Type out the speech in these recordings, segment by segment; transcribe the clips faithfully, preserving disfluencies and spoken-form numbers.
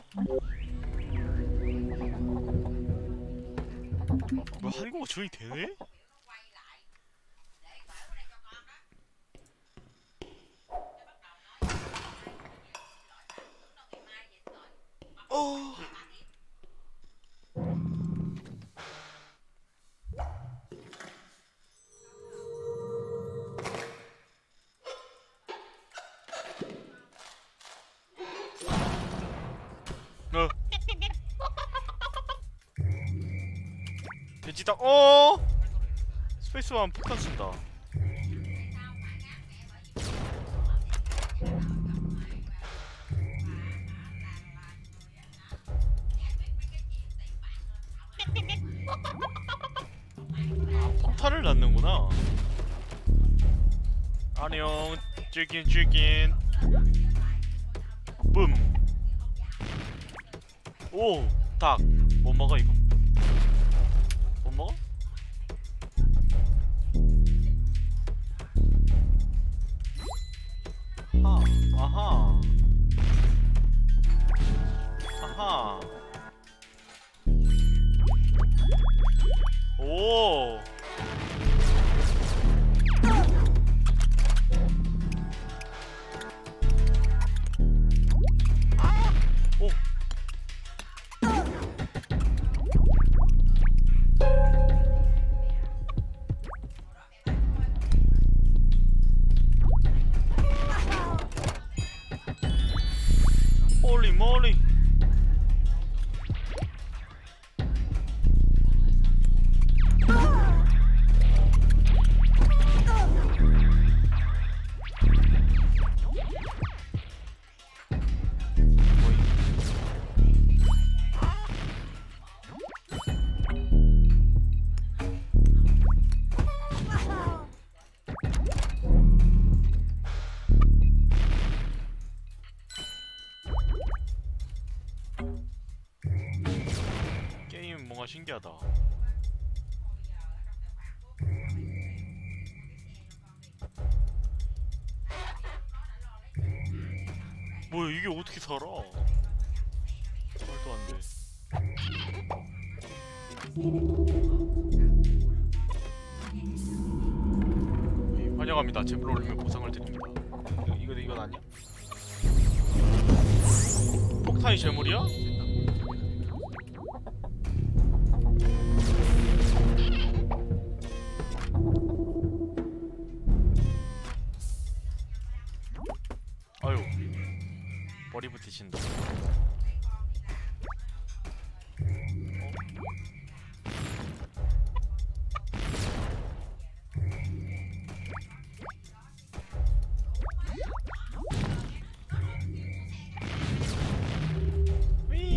뭐 한국어 조이 되네? 어. 어. 돼지다. 어. 스페이스만 폭탄 쓴다. 아, 폭탄을 낳는구나. 안녕, 찌긴 찌긴. 뿜. 오, 닭. 못 먹어 이거? 못 먹어? 하, 아하, 아하. 오. 오. 홀리 몰리. 게임 뭔가 신기하다. 뭐야 이게 어떻게 살아? 말도 안 돼. 예, 환영합니다. 재물 올리면 보상을 드립니다. 이거 이거 이건 아니야? 폭탄이 재물이야? 아유, 머리 붙이신다. 위.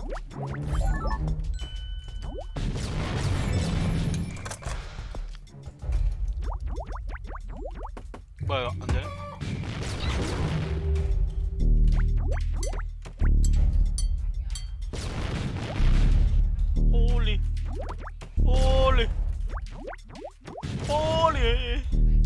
뭐야 안 되네? 홀리 홀리 홀리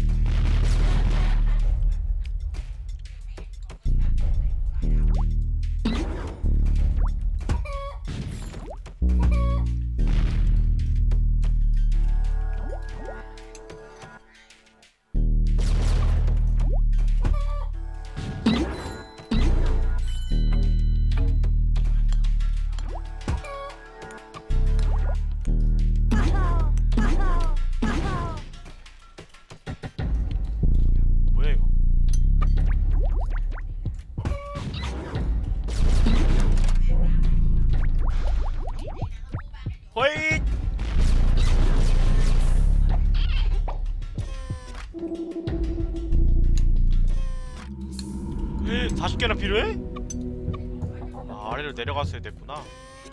뭐야 이거? 호잇! 사십 개나 필요해? 아, 아래로 내려갔어야 됐구나.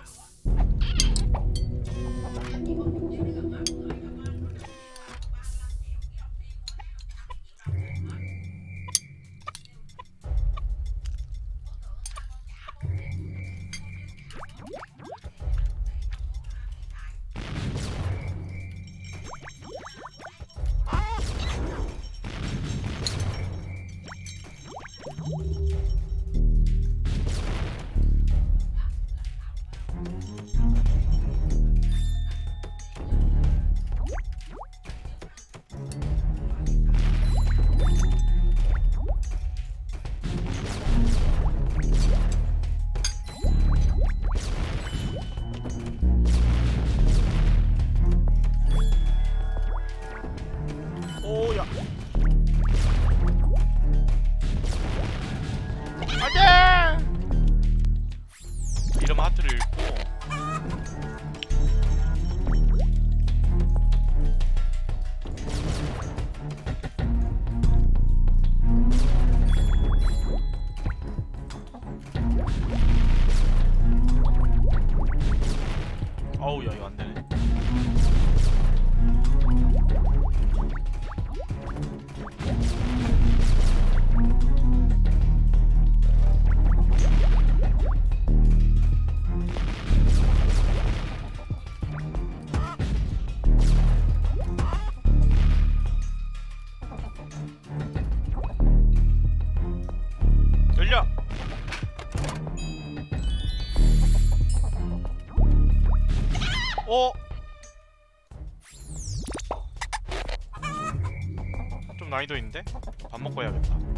오야. 안돼. 이름 하트를 읽고. 어우 야 이거 안 되네. 열려. 어? 좀 난이도 있는데? 밥 먹고 해야겠다.